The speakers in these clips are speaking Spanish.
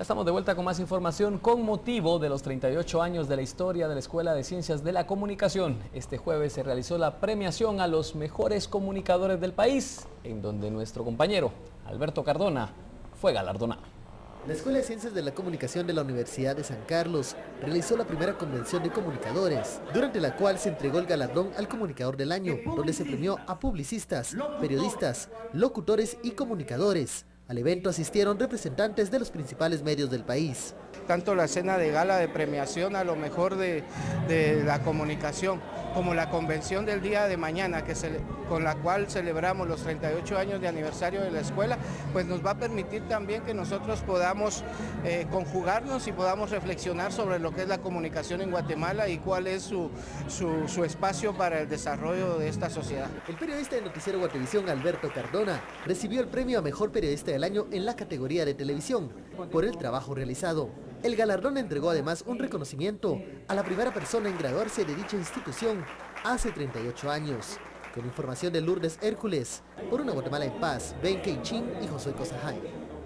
Ya estamos de vuelta con más información con motivo de los 38 años de la historia de la Escuela de Ciencias de la Comunicación. Este jueves se realizó la premiación a los mejores comunicadores del país, en donde nuestro compañero Alberto Cardona fue galardonado. La Escuela de Ciencias de la Comunicación de la Universidad de San Carlos realizó la primera convención de comunicadores, durante la cual se entregó el galardón al comunicador del año, donde se premió a publicistas, periodistas, locutores y comunicadores. Al evento asistieron representantes de los principales medios del país. Tanto la cena de gala de premiación a lo mejor de la comunicación, como la convención del día de mañana, con la cual celebramos los 38 años de aniversario de la escuela, pues nos va a permitir también que nosotros podamos conjugarnos y podamos reflexionar sobre lo que es la comunicación en Guatemala y cuál es su espacio para el desarrollo de esta sociedad. El periodista de Noticiero Guatevisión, Alberto Cardona, recibió el premio a Mejor Periodista del Año en la categoría de televisión, por el trabajo realizado. El galardón entregó además un reconocimiento a la primera persona en graduarse de dicha institución hace 38 años. Con información de Lourdes Hércules, por una Guatemala en paz, Ben Keichin y Josué Cosajay.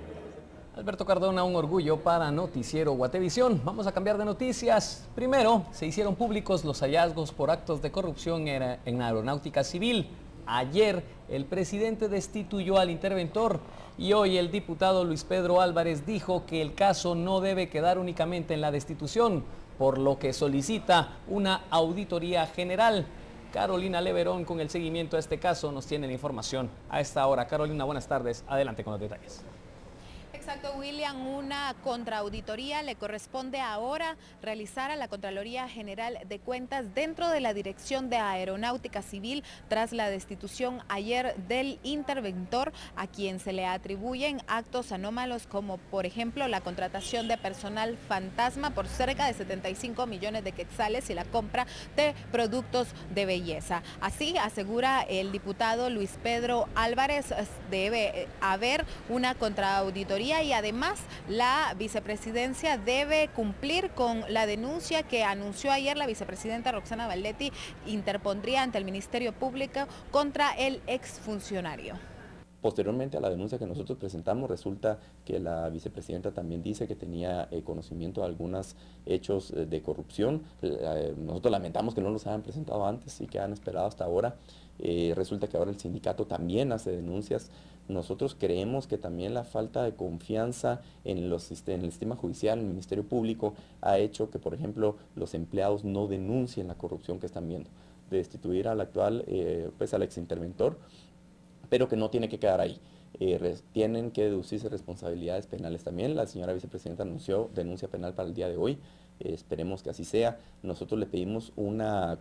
Alberto Cardona, un orgullo para Noticiero Guatevisión. Vamos a cambiar de noticias. Primero, se hicieron públicos los hallazgos por actos de corrupción en Aeronáutica Civil. Ayer, el presidente destituyó al interventor y hoy el diputado Luis Pedro Álvarez dijo que el caso no debe quedar únicamente en la destitución, por lo que solicita una auditoría general. Carolina Leverón, con el seguimiento a este caso, nos tiene la información a esta hora. Carolina, buenas tardes. Adelante con los detalles. Exacto, William, una contraauditoría le corresponde ahora realizar a la Contraloría General de Cuentas dentro de la Dirección de Aeronáutica Civil tras la destitución ayer del interventor, a quien se le atribuyen actos anómalos como por ejemplo la contratación de personal fantasma por cerca de 75 millones de quetzales y la compra de productos de belleza. Así asegura el diputado Luis Pedro Álvarez, debe haber una contraauditoría y además la vicepresidencia debe cumplir con la denuncia que anunció ayer la vicepresidenta Roxana Valdetti, interpondría ante el Ministerio Público contra el exfuncionario. Posteriormente a la denuncia que nosotros presentamos, resulta que la vicepresidenta también dice que tenía conocimiento de algunos hechos de corrupción. Nosotros lamentamos que no los hayan presentado antes y que han esperado hasta ahora. Resulta que ahora el sindicato también hace denuncias. Nosotros creemos que también la falta de confianza en el sistema judicial, en el Ministerio Público, ha hecho que, por ejemplo, los empleados no denuncien la corrupción que están viendo. De destituir al actual, al exinterventor, pero que no tiene que quedar ahí. Tienen que deducirse responsabilidades penales también. La señora vicepresidenta anunció denuncia penal para el día de hoy. Esperemos que así sea. Nosotros le pedimos una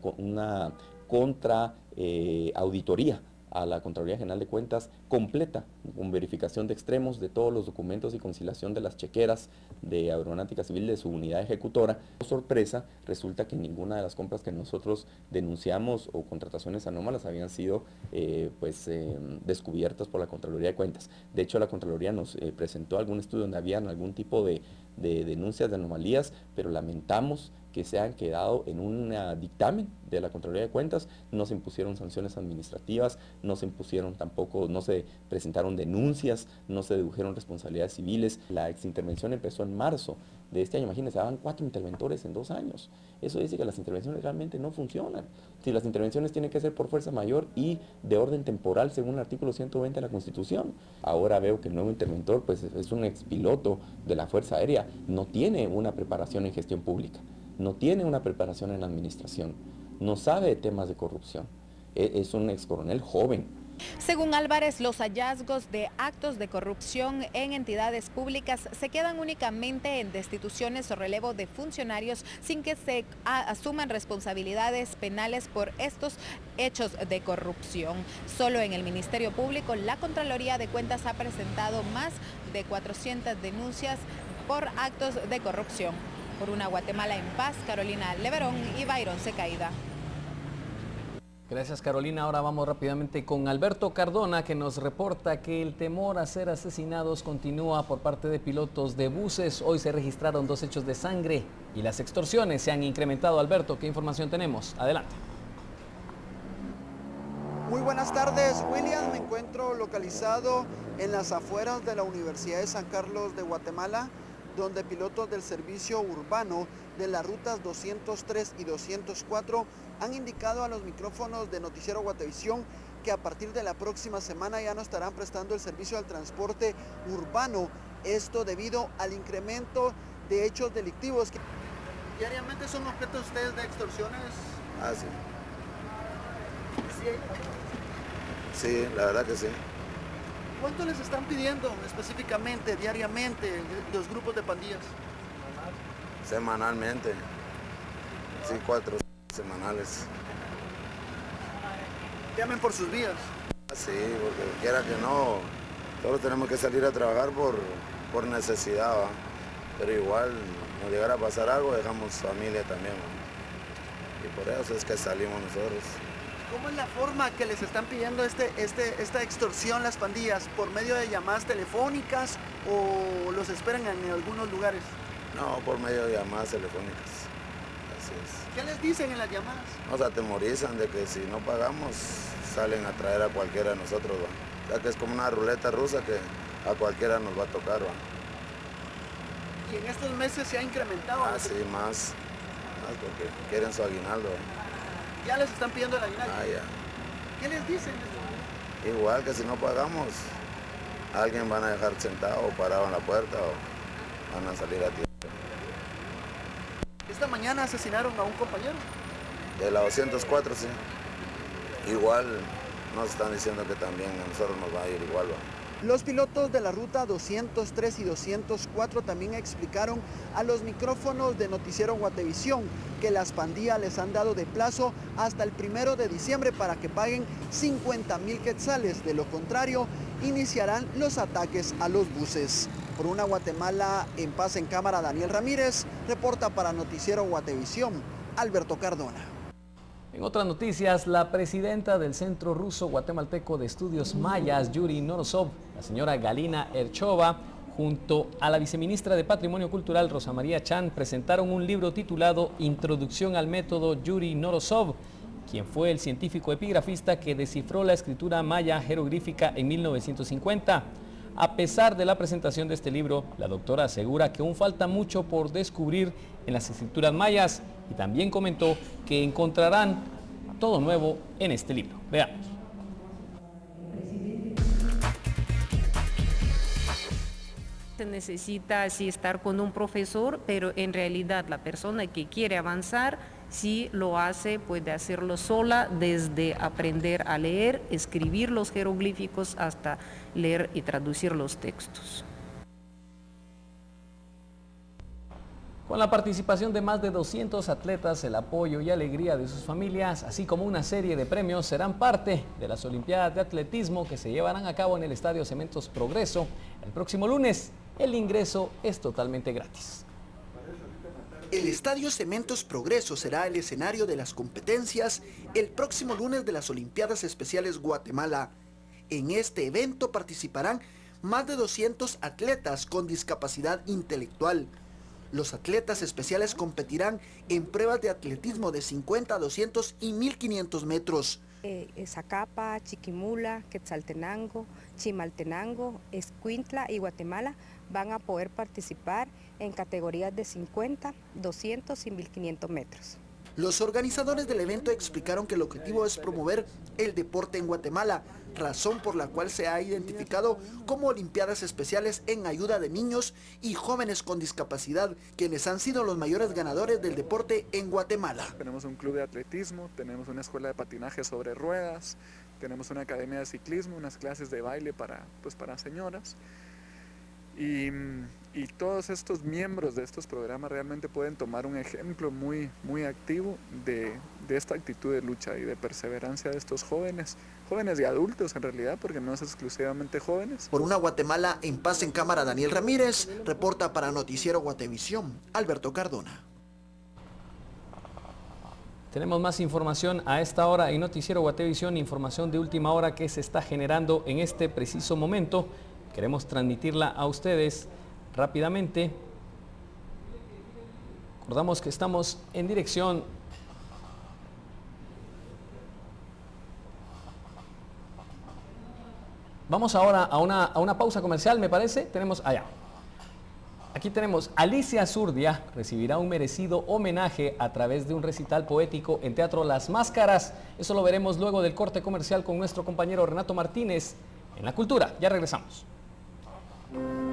contra auditoría a la Contraloría General de Cuentas completa, con verificación de extremos de todos los documentos y conciliación de las chequeras de Aeronáutica Civil de su unidad ejecutora. Por sorpresa, resulta que ninguna de las compras que nosotros denunciamos o contrataciones anómalas habían sido descubiertas por la Contraloría de Cuentas. De hecho, la Contraloría nos presentó algún estudio donde habían algún tipo de denuncias de anomalías, pero lamentamos que se han quedado en un dictamen de la Contraloría de Cuentas. No se impusieron sanciones administrativas, no se impusieron tampoco, no se presentaron denuncias, no se dedujeron responsabilidades civiles. La exintervención empezó en marzo de este año. Imagínense, daban 4 interventores en 2 años. Eso dice que las intervenciones realmente no funcionan. Si las intervenciones tienen que ser por fuerza mayor y de orden temporal según el artículo 120 de la Constitución. Ahora veo que el nuevo interventor pues, es un expiloto de la Fuerza Aérea, no tiene una preparación en gestión pública, no tiene una preparación en administración, no sabe de temas de corrupción, es un excoronel joven. Según Álvarez, los hallazgos de actos de corrupción en entidades públicas se quedan únicamente en destituciones o relevo de funcionarios sin que se asuman responsabilidades penales por estos hechos de corrupción. Solo en el Ministerio Público, la Contraloría de Cuentas ha presentado más de 400 denuncias por actos de corrupción. Por una Guatemala en paz, Carolina Leverón y Byron Secaída. Gracias, Carolina. Ahora vamos rápidamente con Alberto Cardona, que nos reporta que el temor a ser asesinados continúa por parte de pilotos de buses. Hoy se registraron 2 hechos de sangre y las extorsiones se han incrementado. Alberto, ¿qué información tenemos? Adelante. Muy buenas tardes, William. Me encuentro localizado en las afueras de la Universidad de San Carlos de Guatemala, donde pilotos del servicio urbano de las rutas 203 y 204 han indicado a los micrófonos de Noticiero Guatevisión que a partir de la próxima semana ya no estarán prestando el servicio al transporte urbano, esto debido al incremento de hechos delictivos. ¿Diariamente son objetos ustedes de extorsiones? Ah, sí. Sí, la verdad que sí. ¿Cuánto les están pidiendo específicamente, diariamente, los grupos de pandillas? Semanalmente. Sí, 4 semanales. Llamen por sus vías. Sí, porque quiera que no, todos tenemos que salir a trabajar por necesidad, ¿va? Pero igual, nos llegara a pasar algo, dejamos familia también, ¿va? Y por eso es que salimos nosotros. ¿Cómo es la forma que les están pidiendo esta extorsión las pandillas? ¿Por medio de llamadas telefónicas o los esperan en algunos lugares? No, por medio de llamadas telefónicas. Así es. ¿Qué les dicen en las llamadas? Nos atemorizan de que si no pagamos, salen a traer a cualquiera de nosotros, ¿va? O sea que es como una ruleta rusa que a cualquiera nos va a tocar, ¿va? Y en estos meses se ha incrementado. Ah, sí, más porque quieren su aguinaldo, ¿va? Ya les están pidiendo el aguinaldo. Ah, ya. ¿Qué les dicen? Igual que si no pagamos, alguien van a dejar sentado o parado en la puerta o van a salir a tiempo. Esta mañana asesinaron a un compañero. De la 204, sí. Igual nos están diciendo que también a nosotros nos va a ir igual, ¿va? Los pilotos de la ruta 203 y 204 también explicaron a los micrófonos de Noticiero Guatevisión que las pandillas les han dado de plazo hasta el 1 de diciembre para que paguen 50,000 quetzales. De lo contrario, iniciarán los ataques a los buses. Por una Guatemala en paz en cámara, Daniel Ramírez, reporta para Noticiero Guatevisión, Alberto Cardona. En otras noticias, la presidenta del Centro Ruso Guatemalteco de Estudios Mayas, Yuri Norosov, la señora Galina Erchova, junto a la viceministra de Patrimonio Cultural, Rosa María Chan, presentaron un libro titulado Introducción al método Yuri Norosov, quien fue el científico epigrafista que descifró la escritura maya jeroglífica en 1950. A pesar de la presentación de este libro, la doctora asegura que aún falta mucho por descubrir en las escrituras mayas y también comentó que encontrarán todo nuevo en este libro. Veamos. Se necesita así estar con un profesor, pero en realidad la persona que quiere avanzar, si lo hace, puede hacerlo sola, desde aprender a leer, escribir los jeroglíficos hasta leer y traducir los textos. Con la participación de más de 200 atletas, el apoyo y alegría de sus familias, así como una serie de premios, serán parte de las Olimpiadas de Atletismo que se llevarán a cabo en el Estadio Cementos Progreso el próximo lunes. El ingreso es totalmente gratis. El Estadio Cementos Progreso será el escenario de las competencias el próximo lunes de las Olimpiadas Especiales Guatemala. En este evento participarán más de 200 atletas con discapacidad intelectual. Los atletas especiales competirán en pruebas de atletismo de 50, 200 y 1500 metros. Zacapa, Chiquimula, Quetzaltenango, Chimaltenango, Escuintla y Guatemala van a poder participar en categorías de 50, 200 y 1500 metros. Los organizadores del evento explicaron que el objetivo es promover el deporte en Guatemala, razón por la cual se ha identificado como Olimpiadas Especiales en ayuda de niños y jóvenes con discapacidad, quienes han sido los mayores ganadores del deporte en Guatemala. Tenemos un club de atletismo, tenemos una escuela de patinaje sobre ruedas, tenemos una academia de ciclismo, unas clases de baile para señoras. Y todos estos miembros de estos programas realmente pueden tomar un ejemplo muy activo de esta actitud de lucha y de perseverancia de estos jóvenes y adultos en realidad, porque no es exclusivamente jóvenes. Por una Guatemala en paz en cámara, Daniel Ramírez, reporta para Noticiero Guatevisión, Alberto Cardona. Tenemos más información a esta hora en Noticiero Guatevisión, información de última hora que se está generando en este preciso momento. Queremos transmitirla a ustedes rápidamente. Recordamos que estamos en dirección Vamos ahora a una pausa comercial, me parece. Tenemos allá. Aquí tenemos Alicia Zurdia, recibirá un merecido homenaje a través de un recital poético en Teatro Las Máscaras. Eso lo veremos luego del corte comercial con nuestro compañero Renato Martínez en La Cultura. Ya regresamos.